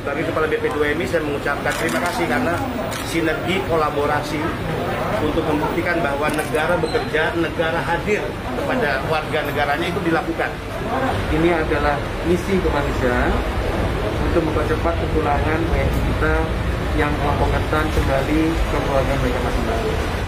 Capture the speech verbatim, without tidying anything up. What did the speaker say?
Sebagai Kepala B P dua M I saya mengucapkan terima kasih karena sinergi kolaborasi untuk membuktikan bahwa negara bekerja, negara hadir kepada warga negaranya itu dilakukan. Ini adalah misi kemanusiaan untuk mempercepat kepulangan W N I kita yang kelompok rentan kembali ke keluarga mereka masing-masing.